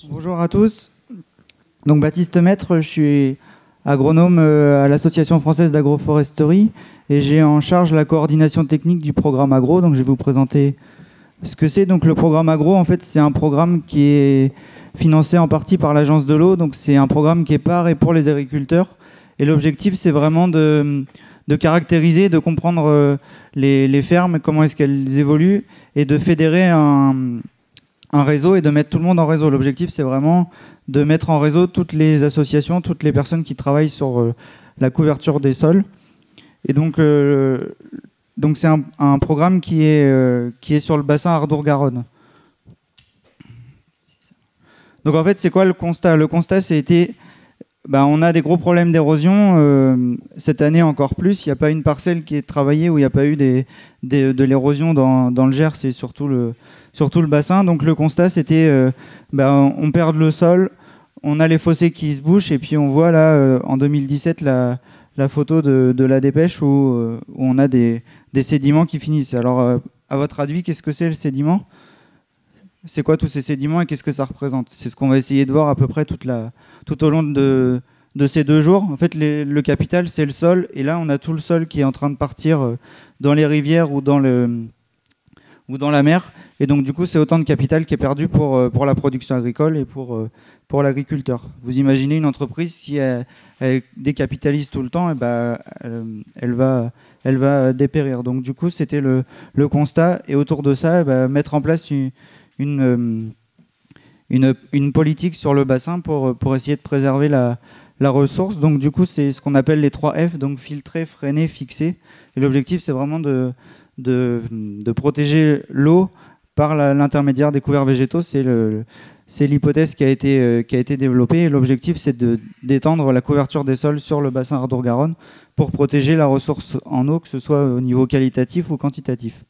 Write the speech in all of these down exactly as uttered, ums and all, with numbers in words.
Bonjour à tous. Donc Baptiste Maître, je suis agronome à l'Association française d'agroforesterie et j'ai en charge la coordination technique du programme agro. Donc je vais vous présenter ce que c'est. Donc le programme agro, en fait, c'est un programme qui est financé en partie par l'Agence de l'eau. Donc c'est un programme qui est par et pour les agriculteurs. Et l'objectif, c'est vraiment de, de caractériser, de comprendre les, les fermes, comment est-ce qu'elles évoluent et de fédérer un, un réseau et de mettre tout le monde en réseau. L'objectif, c'est vraiment de mettre en réseau toutes les associations, toutes les personnes qui travaillent sur euh, la couverture des sols. Et donc, euh, donc c'est un, un programme qui est, euh, qui est sur le bassin Ardour-Garonne. Donc en fait, c'est quoi le constat? Le constat, c'était, ben, on a des gros problèmes d'érosion. Euh, cette année encore plus, il n'y a pas une parcelle qui est travaillée où il n'y a pas eu des, des, de l'érosion dans, dans le Gers, c'est surtout le, surtout le bassin. Donc le constat, c'était, euh, ben, on perd le sol, on a les fossés qui se bouchent, et puis on voit là, euh, en deux mille dix-sept, la, la photo de, de la dépêche où, euh, où on a des, des sédiments qui finissent. Alors, euh, à votre avis, qu'est-ce que c'est le sédiment? C'est quoi tous ces sédiments et qu'est-ce que ça représente? C'est ce qu'on va essayer de voir à peu près toute la, tout au long de, de ces deux jours. En fait, les, le capital, c'est le sol, et là, on a tout le sol qui est en train de partir euh, dans les rivières ou dans le... ou dans la mer, et donc du coup c'est autant de capital qui est perdu pour, pour la production agricole et pour, pour l'agriculteur. Vous imaginez une entreprise, si elle, elle décapitalise tout le temps, et ben, elle, elle, va, elle va dépérir. Donc du coup c'était le, le constat, et autour de ça, ben, mettre en place une, une, une, une politique sur le bassin pour, pour essayer de préserver la, la ressource. Donc du coup c'est ce qu'on appelle les trois F, donc filtrer, freiner, fixer, et l'objectif c'est vraiment de De, de protéger l'eau par l'intermédiaire des couverts végétaux. C'est l'hypothèse qui a été, euh, qui a été développée. L'objectif, c'est d'étendre la couverture des sols sur le bassin Ardour-Garonne pour protéger la ressource en eau, que ce soit au niveau qualitatif ou quantitatif.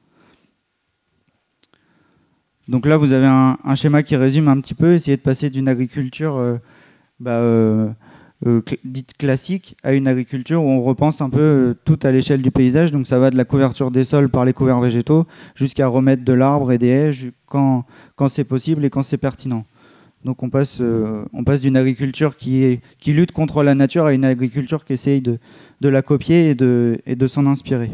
Donc là, vous avez un, un schéma qui résume un petit peu, essayer de passer d'une agriculture euh, bah, euh, Euh, cl dite classique à une agriculture où on repense un peu euh, tout à l'échelle du paysage. Donc ça va de la couverture des sols par les couverts végétaux jusqu'à remettre de l'arbre et des haies quand, quand c'est possible et quand c'est pertinent. Donc on passe, euh, on passe d'une agriculture qui, est, qui lutte contre la nature à une agriculture qui essaye de, de la copier et de, et de s'en inspirer.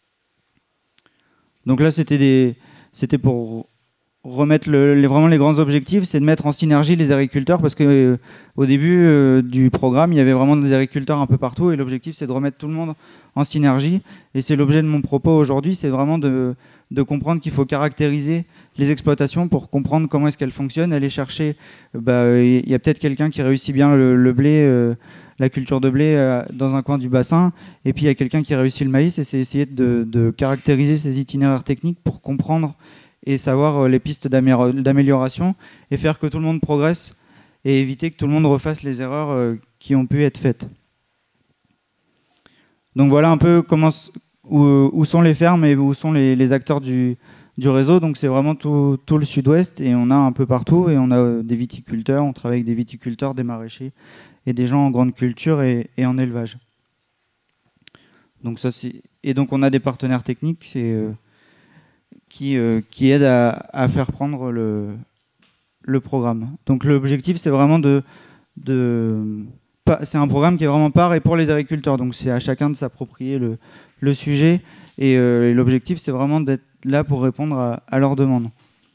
Donc là c'était c'était pour remettre le, les, vraiment les grands objectifs, c'est de mettre en synergie les agriculteurs, parce qu'au euh, au début euh, du programme, il y avait vraiment des agriculteurs un peu partout, et l'objectif c'est de remettre tout le monde en synergie, et c'est l'objet de mon propos aujourd'hui, c'est vraiment de, de comprendre qu'il faut caractériser les exploitations pour comprendre comment est-ce qu'elles fonctionnent, aller chercher, bah, il y a peut-être quelqu'un qui réussit bien le, le blé, euh, la culture de blé euh, dans un coin du bassin, et puis il y a quelqu'un qui réussit le maïs, et c'est essayer de, de caractériser ces itinéraires techniques pour comprendre et savoir les pistes d'amélioration et faire que tout le monde progresse et éviter que tout le monde refasse les erreurs qui ont pu être faites. Donc voilà un peu comment, où, où sont les fermes et où sont les, les acteurs du, du réseau. Donc c'est vraiment tout, tout le sud-ouest, et on a un peu partout, et on a des viticulteurs, on travaille avec des viticulteurs, des maraîchers et des gens en grande culture et, et en élevage. Donc ça, et donc on a des partenaires techniques, c'est... Euh, Qui, euh, qui aide à, à faire prendre le, le programme. Donc l'objectif, c'est vraiment de... de c'est un programme qui est vraiment par et pour les agriculteurs. Donc c'est à chacun de s'approprier le, le sujet. Et, euh, et l'objectif, c'est vraiment d'être là pour répondre à, à leurs demandes.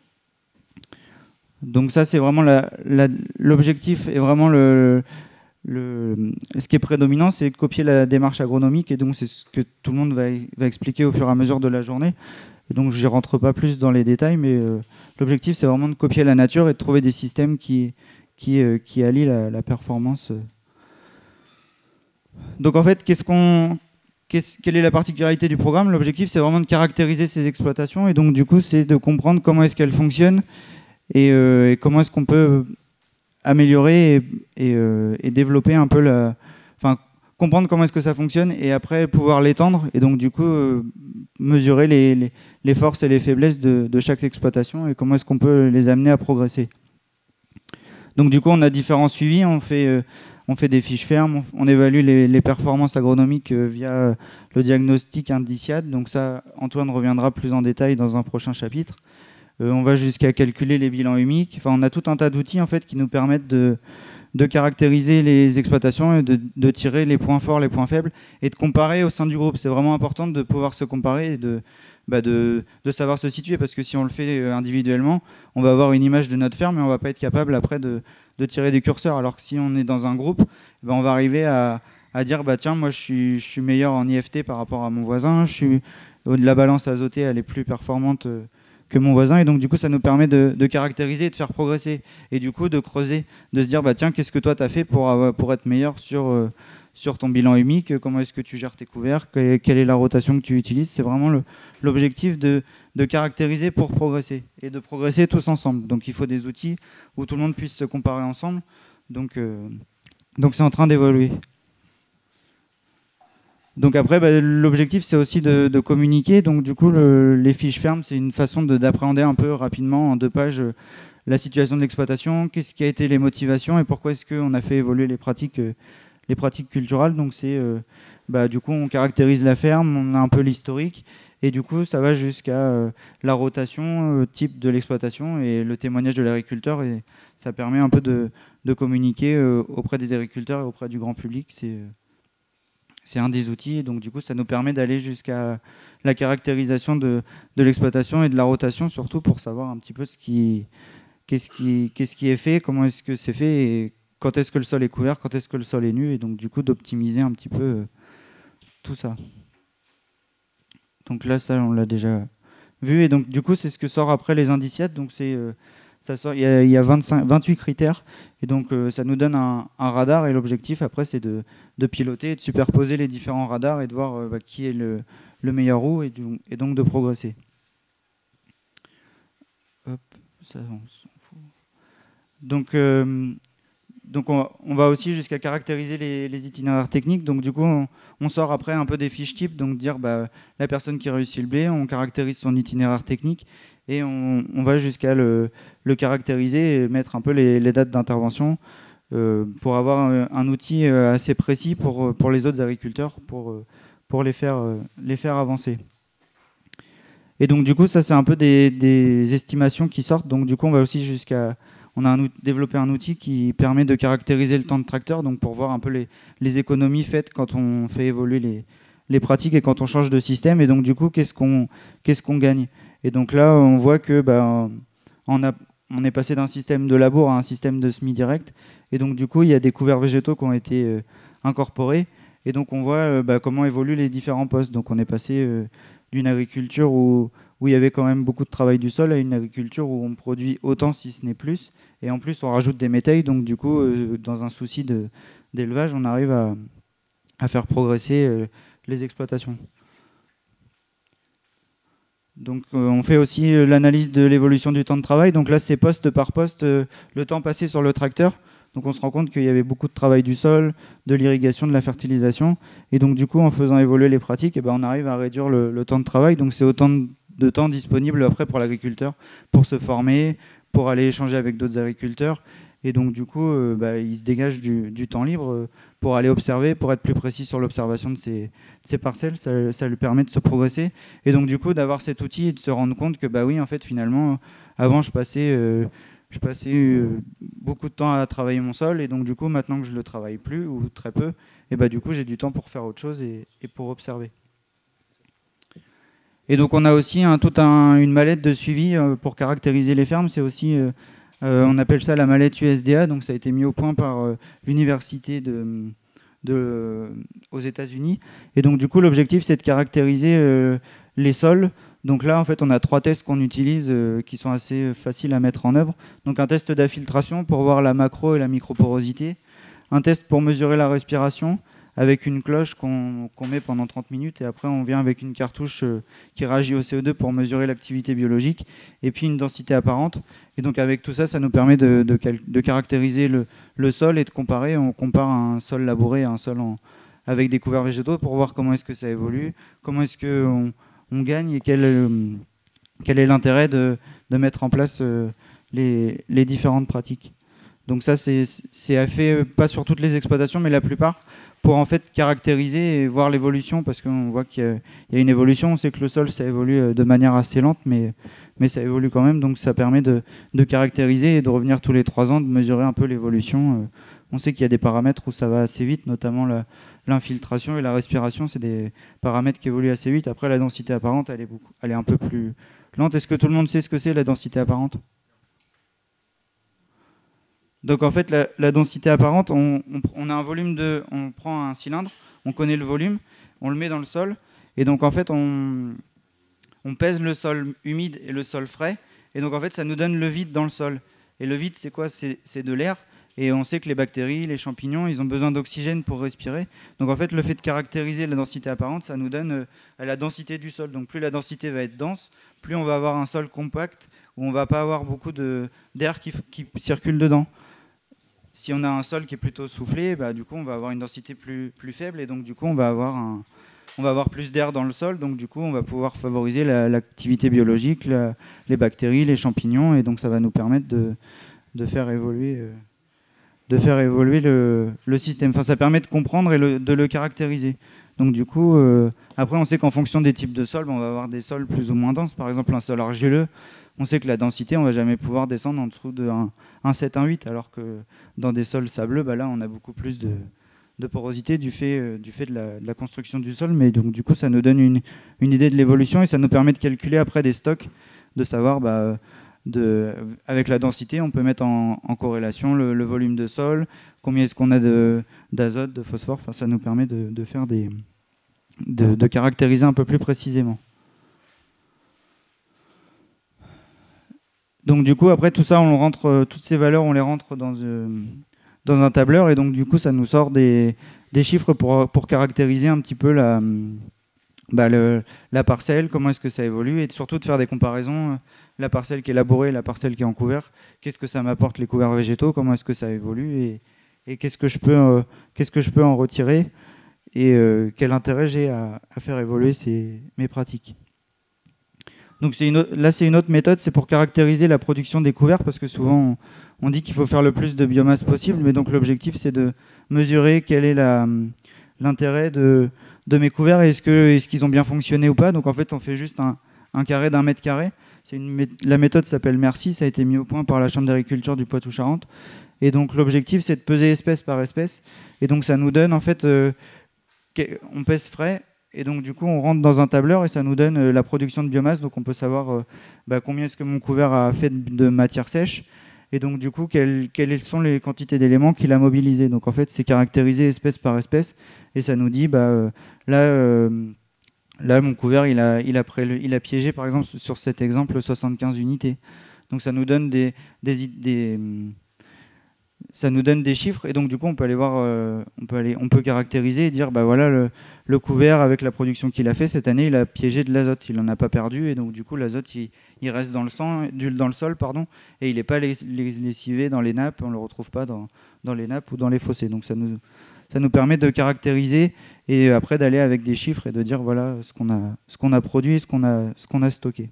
Donc ça, c'est vraiment l'objectif et vraiment le... Le, ce qui est prédominant, c'est de copier la démarche agronomique, et donc c'est ce que tout le monde va, va expliquer au fur et à mesure de la journée. Et donc je ne rentre pas plus dans les détails, mais euh, l'objectif c'est vraiment de copier la nature et de trouver des systèmes qui, qui, euh, qui allient la, la performance. Donc en fait, qu'est-ce qu'on, qu'est-ce, quelle est la particularité du programme? L'objectif c'est vraiment de caractériser ces exploitations, et donc du coup c'est de comprendre comment est-ce qu'elles fonctionnent et, euh, et comment est-ce qu'on peut améliorer et, et, euh, et développer un peu la... Enfin, comprendre comment est-ce que ça fonctionne, et après pouvoir l'étendre, et donc du coup euh, mesurer les, les, les forces et les faiblesses de, de chaque exploitation, et comment est-ce qu'on peut les amener à progresser. Donc du coup on a différents suivis, on fait, euh, on fait des fiches fermes, on, on évalue les, les performances agronomiques euh, via le diagnostic indiciade, donc ça Antoine reviendra plus en détail dans un prochain chapitre. Euh, on va jusqu'à calculer les bilans humiques. Enfin, on a tout un tas d'outils en fait, qui nous permettent de, de caractériser les exploitations et de, de tirer les points forts, les points faibles, et de comparer au sein du groupe. C'est vraiment important de pouvoir se comparer et de, bah de, de savoir se situer, parce que si on le fait individuellement, on va avoir une image de notre ferme, mais on ne va pas être capable après de, de tirer des curseurs. Alors que si on est dans un groupe, bah on va arriver à, à dire bah tiens, moi je suis, je suis meilleur en I F T par rapport à mon voisin, je suis, la balance azotée elle est plus performante que mon voisin, et donc du coup ça nous permet de, de caractériser et de faire progresser, et du coup de creuser, de se dire bah tiens, qu'est-ce que toi tu as fait pour, pour être meilleur sur, euh, sur ton bilan humique, comment est-ce que tu gères tes couverts, quelle est la rotation que tu utilises. C'est vraiment l'objectif de, de caractériser pour progresser, et de progresser tous ensemble. Donc il faut des outils où tout le monde puisse se comparer ensemble, donc euh, donc c'est en train d'évoluer. Donc après, bah, l'objectif, c'est aussi de, de communiquer. Donc du coup, le, les fiches fermes, c'est une façon d'appréhender un peu rapidement, en deux pages, euh, la situation de l'exploitation, qu'est-ce qui a été les motivations et pourquoi est-ce qu'on a fait évoluer les pratiques, euh, les pratiques culturales. Donc c'est, euh, bah, du coup, on caractérise la ferme, on a un peu l'historique, et du coup, ça va jusqu'à euh, la rotation, euh, type de l'exploitation et le témoignage de l'agriculteur. Et ça permet un peu de, de communiquer euh, auprès des agriculteurs et auprès du grand public. C'est euh, C'est un des outils, et donc du coup ça nous permet d'aller jusqu'à la caractérisation de, de l'exploitation et de la rotation, surtout pour savoir un petit peu ce qui, qu'est-ce qui, qu'est-ce qui est fait, comment est-ce que c'est fait, et quand est-ce que le sol est couvert, quand est-ce que le sol est nu, et donc du coup d'optimiser un petit peu euh, tout ça. Donc là, ça on l'a déjà vu, et donc du coup c'est ce que sort après les indiciettes. Donc c'est euh, ça sort, il y a, il y a vingt-cinq, vingt-huit critères, et donc euh, ça nous donne un, un radar, et l'objectif après c'est de, de piloter et de superposer les différents radars et de voir euh, bah, qui est le, le meilleur où, et, du, et donc de progresser. Hop, ça, on s'en fout. Donc, euh, donc on, on va aussi jusqu'à caractériser les, les itinéraires techniques. Donc du coup on, on sort après un peu des fiches types, donc dire bah, la personne qui réussit le blé, on caractérise son itinéraire technique, et on, on va jusqu'à le, le caractériser et mettre un peu les, les dates d'intervention euh, pour avoir un, un outil assez précis pour, pour les autres agriculteurs, pour, pour les, faire, les faire avancer. Et donc du coup, ça c'est un peu des, des estimations qui sortent. Donc du coup, on va aussi jusqu'à... On a un, développé un outil qui permet de caractériser le temps de tracteur, donc pour voir un peu les, les économies faites quand on fait évoluer les, les pratiques et quand on change de système. Et donc du coup, qu'est-ce qu'on qu'est-ce qu'on gagne? Et donc là, on voit que bah, on, a, on est passé d'un système de labour à un système de semis direct. Et donc du coup, il y a des couverts végétaux qui ont été euh, incorporés. Et donc on voit euh, bah, comment évoluent les différents postes. Donc on est passé euh, d'une agriculture où, où il y avait quand même beaucoup de travail du sol à une agriculture où on produit autant, si ce n'est plus. Et en plus, on rajoute des métayers. Donc du coup, euh, dans un souci d'élevage, on arrive à, à faire progresser euh, les exploitations. Donc euh, on fait aussi euh, l'analyse de l'évolution du temps de travail. Donc là, c'est poste par poste, euh, le temps passé sur le tracteur. Donc on se rend compte qu'il y avait beaucoup de travail du sol, de l'irrigation, de la fertilisation. Et donc du coup, en faisant évoluer les pratiques, eh ben, on arrive à réduire le, le temps de travail. Donc c'est autant de, de temps disponible après pour l'agriculteur, pour se former, pour aller échanger avec d'autres agriculteurs. Et donc du coup, euh, bah, il se dégage du, du temps libre euh, pour aller observer, pour être plus précis sur l'observation de ces, de ces parcelles. Ça, ça lui permet de se progresser. Et donc du coup, d'avoir cet outil et de se rendre compte que bah oui, en fait, finalement, avant, je passais, euh, je passais euh, beaucoup de temps à travailler mon sol. Et donc du coup, maintenant que je ne le travaille plus, ou très peu, et bah, du coup, j'ai du temps pour faire autre chose et, et pour observer. Et donc on a aussi un, toute un, une mallette de suivi euh, pour caractériser les fermes. C'est aussi... Euh, Euh, on appelle ça la mallette U S D A, donc ça a été mis au point par euh, l'université de, de, euh, aux États-Unis. Et donc du coup, l'objectif, c'est de caractériser euh, les sols. Donc là, en fait, on a trois tests qu'on utilise euh, qui sont assez faciles à mettre en œuvre. Donc un test d'infiltration pour voir la macro et la microporosité, un test pour mesurer la respiration avec une cloche qu'on qu'on met pendant trente minutes, et après on vient avec une cartouche euh, qui réagit au C O deux pour mesurer l'activité biologique, et puis une densité apparente. Et donc avec tout ça, ça nous permet de, de, de caractériser le, le sol et de comparer. On compare un sol labouré à un sol en, avec des couverts végétaux pour voir comment est-ce que ça évolue, comment est-ce qu'on on gagne, et quel, euh, quel est l'intérêt de, de mettre en place euh, les, les différentes pratiques. Donc ça, c'est fait pas sur toutes les exploitations, mais la plupart, pour en fait caractériser et voir l'évolution, parce qu'on voit qu'il y, y a une évolution. On sait que le sol, ça évolue de manière assez lente, mais, mais ça évolue quand même. Donc ça permet de, de caractériser et de revenir tous les trois ans, de mesurer un peu l'évolution. On sait qu'il y a des paramètres où ça va assez vite, notamment l'infiltration et la respiration. C'est des paramètres qui évoluent assez vite. Après, la densité apparente, elle est, beaucoup, elle est un peu plus lente. Est-ce que tout le monde sait ce que c'est, la densité apparente ? Donc en fait, la, la densité apparente, on, on, on a un volume de, on prend un cylindre, on connaît le volume, on le met dans le sol, et donc en fait, on, on pèse le sol humide et le sol frais, et donc en fait, ça nous donne le vide dans le sol. Et le vide, c'est quoi? C'est de l'air, et on sait que les bactéries, les champignons, ils ont besoin d'oxygène pour respirer. Donc en fait, le fait de caractériser la densité apparente, ça nous donne euh, la densité du sol. Donc plus la densité va être dense, plus on va avoir un sol compact, où on ne va pas avoir beaucoup d'air qui, qui circule dedans. Si on a un sol qui est plutôt soufflé, bah, du coup, on va avoir une densité plus, plus faible et donc du coup, on va avoir, un, on va avoir plus d'air dans le sol. Donc du coup, on va pouvoir favoriser l'activité la, biologique, la, les bactéries, les champignons, et donc ça va nous permettre de, de faire évoluer, euh, de faire évoluer le, le système. Enfin, ça permet de comprendre et le, de le caractériser. Donc du coup, euh, après, on sait qu'en fonction des types de sols, on va avoir des sols plus ou moins denses. Par exemple, un sol argileux, on sait que la densité, on ne va jamais pouvoir descendre en dessous de un sept, un huit, alors que dans des sols sableux, bah là, on a beaucoup plus de, de porosité du fait, euh, du fait de, la, de la construction du sol. Mais donc, du coup, ça nous donne une, une idée de l'évolution et ça nous permet de calculer après des stocks, de savoir, bah, de, avec la densité, on peut mettre en, en corrélation le, le volume de sol, combien est-ce qu'on a d'azote, de, de phosphore. Enfin, ça nous permet de, de faire des, de, de caractériser un peu plus précisément. Donc du coup, après tout ça, on rentre, toutes ces valeurs, on les rentre dans, euh, dans un tableur, et donc du coup, ça nous sort des, des chiffres pour, pour caractériser un petit peu la, bah, le, la parcelle, comment est-ce que ça évolue, et surtout de faire des comparaisons, la parcelle qui est labourée, la parcelle qui est en couvert, qu'est-ce que ça m'apporte les couverts végétaux, comment est-ce que ça évolue, et, et qu'est-ce que je peux, euh, qu'est-ce que je peux en retirer, et euh, quel intérêt j'ai à, à faire évoluer ces, mes pratiques. Donc une autre, là, c'est une autre méthode, c'est pour caractériser la production des couverts, parce que souvent, on, on dit qu'il faut faire le plus de biomasse possible, mais donc l'objectif, c'est de mesurer quel est l'intérêt de, de mes couverts, et est-ce que, est-ce qu'ils ont bien fonctionné ou pas. Donc en fait, on fait juste un, un carré d'un mètre carré. Une, la méthode s'appelle Merci, ça a été mis au point par la Chambre d'agriculture du Poitou-Charentes. Et donc l'objectif, c'est de peser espèce par espèce. Et donc ça nous donne, en fait, euh, on pèse frais, et donc du coup on rentre dans un tableur et ça nous donne euh, la production de biomasse. Donc on peut savoir euh, bah, combien est-ce que mon couvert a fait de, de matière sèche, et donc du coup quelles, quelles sont les quantités d'éléments qu'il a mobilisés. Donc en fait c'est caractérisé espèce par espèce, et ça nous dit bah, euh, là, euh, là mon couvert il a, il, a pré, il a piégé par exemple sur cet exemple soixante-quinze unités. Donc ça nous donne des, des, des ça nous donne des chiffres, et donc du coup on peut aller voir, euh, on peut aller, on peut caractériser et dire bah voilà le, le couvert avec la production qu'il a fait cette année, il a piégé de l'azote, il n'en a pas perdu, et donc du coup l'azote il, il reste dans le sang, dans le sol pardon, et il n'est pas lessivé dans les nappes, on le retrouve pas dans, dans les nappes ou dans les fossés. Donc ça nous, ça nous permet de caractériser et après d'aller avec des chiffres et de dire voilà ce qu'on a, ce qu'on a produit, ce qu'on a, ce qu'on a stocké.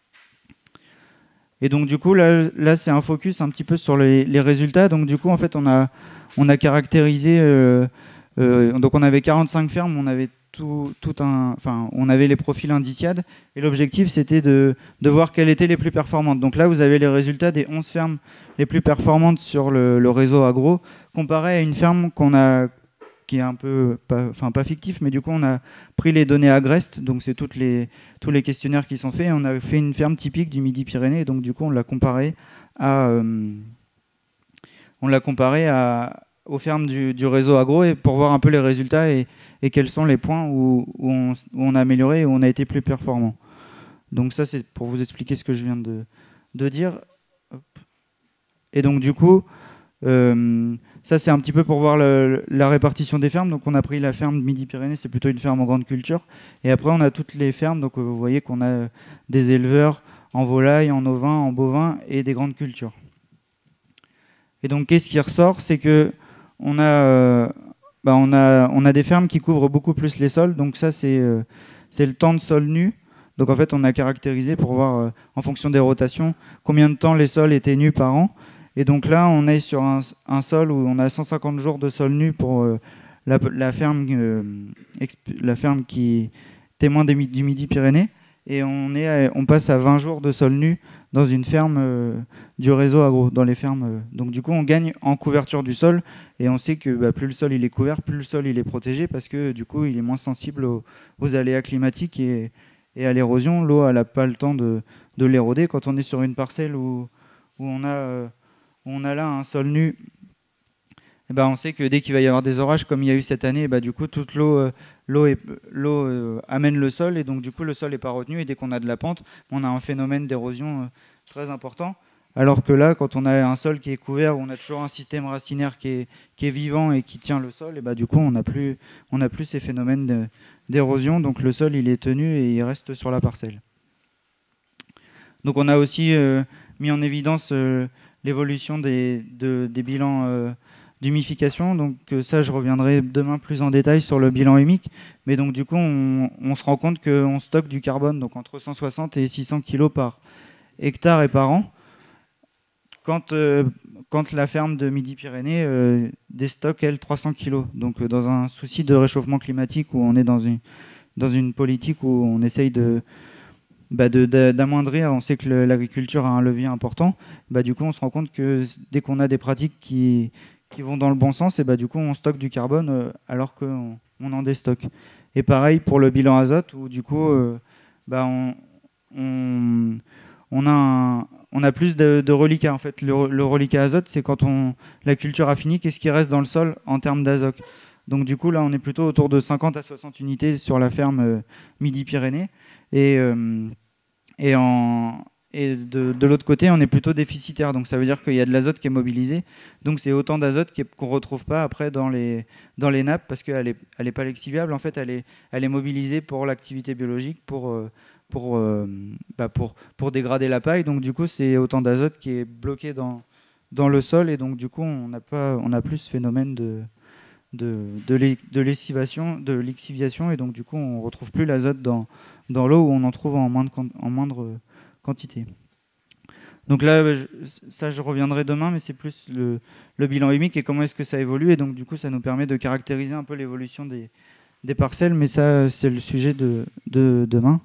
Et donc du coup là, là c'est un focus un petit peu sur les, les résultats. Donc du coup en fait on a, on a caractérisé, euh, euh, donc on avait quarante-cinq fermes, on avait tout, tout un, enfin on avait les profils indiciades, et l'objectif c'était de, de voir quelles étaient les plus performantes. Donc là vous avez les résultats des onze fermes les plus performantes sur le, le réseau agro, comparé à une ferme qu'on a, qui est un peu, pas, enfin pas fictif, mais du coup on a pris les données Agreste, donc c'est toutes les, tous les questionnaires qui sont faits, et on a fait une ferme typique du Midi-Pyrénées, et donc du coup on l'a comparé à, euh, on l'a comparé à, aux fermes du, du réseau agro, et pour voir un peu les résultats et, et quels sont les points où, où, on, où on a amélioré et où on a été plus performant. Donc ça c'est pour vous expliquer ce que je viens de, de dire. Hop. Et donc du coup, euh, ça c'est un petit peu pour voir le, la répartition des fermes. Donc on a pris la ferme Midi-Pyrénées, c'est plutôt une ferme en grande culture. Et après on a toutes les fermes, donc vous voyez qu'on a des éleveurs en volaille, en ovin, en bovin et des grandes cultures. Et donc qu'est-ce qui ressort, c'est que on a, euh, bah, on a, on a des fermes qui couvrent beaucoup plus les sols. Donc ça c'est euh, c'est le temps de sol nu. Donc en fait on a caractérisé pour voir euh, en fonction des rotations combien de temps les sols étaient nus par an. Et donc là, on est sur un, un sol où on a cent cinquante jours de sol nu pour euh, la, la, ferme, euh, la ferme qui témoin des, du Midi-Pyrénées. Et on, est à, on passe à vingt jours de sol nu dans une ferme euh, du réseau agro, dans les fermes. Euh. Donc du coup, on gagne en couverture du sol. Et on sait que bah, plus le sol il est couvert, plus le sol il est protégé, parce que du coup, il est moins sensible aux, aux aléas climatiques et, et à l'érosion. L'eau, elle n'a pas le temps de, de l'éroder. Quand on est sur une parcelle où, où on a... Euh, on a là un sol nu, et ben on sait que dès qu'il va y avoir des orages comme il y a eu cette année, ben du coup toute l'eau euh, l'eau l'eau euh, amène le sol et donc du coup le sol n'est pas retenu et dès qu'on a de la pente, on a un phénomène d'érosion euh, très important. Alors que là, quand on a un sol qui est couvert, où on a toujours un système racinaire qui est, qui est vivant et qui tient le sol, et ben du coup on n'a plus, on n'a plus ces phénomènes d'érosion, donc le sol il est tenu et il reste sur la parcelle. Donc on a aussi euh, mis en évidence euh, l'évolution des, de, des bilans euh, d'humification. Donc euh, ça, je reviendrai demain plus en détail sur le bilan humique. Mais donc du coup, on, on se rend compte qu'on stocke du carbone, donc entre cent soixante et six cents kilos par hectare et par an. Quand, euh, quand la ferme de Midi-Pyrénées euh, déstocke, elle, trois cents kilos. Donc euh, dans un souci de réchauffement climatique où on est dans une, dans une politique où on essaye de... Bah de, de, d'amoindrir, on sait que le, l'agriculture a un levier important, bah du coup on se rend compte que dès qu'on a des pratiques qui, qui vont dans le bon sens, et bah du coup on stocke du carbone euh, alors qu'on on en déstocke. Et pareil pour le bilan azote, où du coup euh, bah on, on, on, a un, on a plus de, de reliquats. En fait, le, le reliquat azote, c'est quand on, la culture a fini, qu'est-ce qui reste dans le sol en termes d'azote. Donc du coup là on est plutôt autour de cinquante à soixante unités sur la ferme euh, Midi-Pyrénées. Et, euh, et, en, et de, de l'autre côté, on est plutôt déficitaire. Donc ça veut dire qu'il y a de l'azote qui est mobilisé. Donc c'est autant d'azote qu'on ne retrouve pas après dans les, dans les nappes parce qu'elle n'est elle est pas lexiviable. En fait, elle est, elle est mobilisée pour l'activité biologique, pour, pour, euh, bah pour, pour dégrader la paille. Donc du coup, c'est autant d'azote qui est bloqué dans, dans le sol. Et donc du coup, on n'a pas, on n'a plus ce phénomène de... de, de, de lessivation, de lixiviation, et donc du coup on ne retrouve plus l'azote dans, dans l'eau où on en trouve en moindre, en moindre quantité. Donc là, je, ça je reviendrai demain, mais c'est plus le, le bilan humique et comment est-ce que ça évolue, et donc du coup ça nous permet de caractériser un peu l'évolution des, des parcelles, mais ça c'est le sujet de, de demain.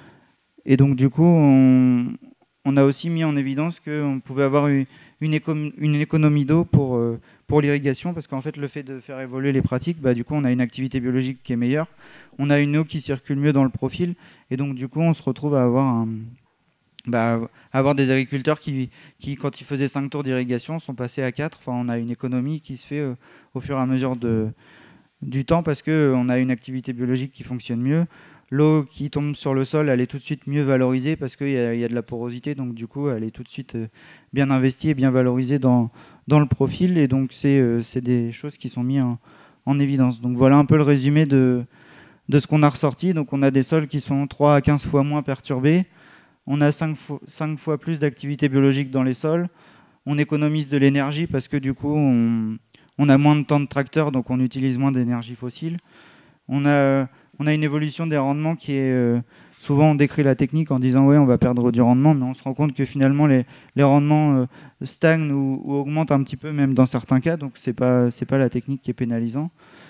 Et donc du coup on, on a aussi mis en évidence qu'on pouvait avoir une, une économie d'eau pour, pour l'irrigation, parce qu'en fait le fait de faire évoluer les pratiques, bah, du coup on a une activité biologique qui est meilleure, on a une eau qui circule mieux dans le profil, et donc du coup on se retrouve à avoir, un, bah, à avoir des agriculteurs qui, qui, quand ils faisaient cinq tours d'irrigation, sont passés à quatre. Enfin, on a une économie qui se fait euh, au fur et à mesure de, du temps, parce qu'on a une activité biologique qui fonctionne mieux. L'eau qui tombe sur le sol, elle est tout de suite mieux valorisée parce qu'il y, y a de la porosité, donc du coup, elle est tout de suite bien investie et bien valorisée dans, dans le profil. Et donc, c'est euh, des choses qui sont mises en, en évidence. Donc, voilà un peu le résumé de, de ce qu'on a ressorti. Donc, on a des sols qui sont trois à quinze fois moins perturbés. On a cinq fois, cinq fois plus d'activité biologique dans les sols. On économise de l'énergie parce que du coup, on, on a moins de temps de tracteur, donc on utilise moins d'énergie fossile. On a... On a une évolution des rendements qui est... Euh, souvent, on décrit la technique en disant « ouais, on va perdre du rendement », mais on se rend compte que finalement, les, les rendements euh, stagnent ou, ou augmentent un petit peu, même dans certains cas. Donc, ce n'est pas, c'est pas la technique qui est pénalisante.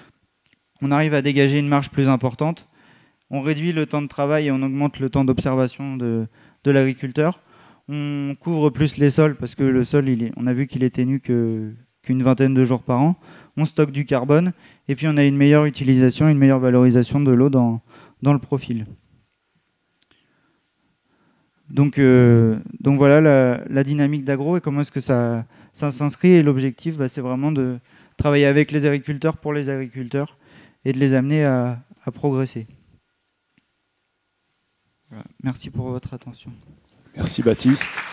On arrive à dégager une marge plus importante. On réduit le temps de travail et on augmente le temps d'observation de, de l'agriculteur. On couvre plus les sols parce que le sol, il est, on a vu qu'il était nu que... qu'une vingtaine de jours par an. On stocke du carbone et puis on a une meilleure utilisation, une meilleure valorisation de l'eau dans, dans le profil. Donc, euh, donc voilà la, la dynamique d'agro et comment est-ce que ça, ça s'inscrit. Et l'objectif, bah, c'est vraiment de travailler avec les agriculteurs pour les agriculteurs et de les amener à, à progresser. Voilà. Merci pour votre attention. Merci Baptiste.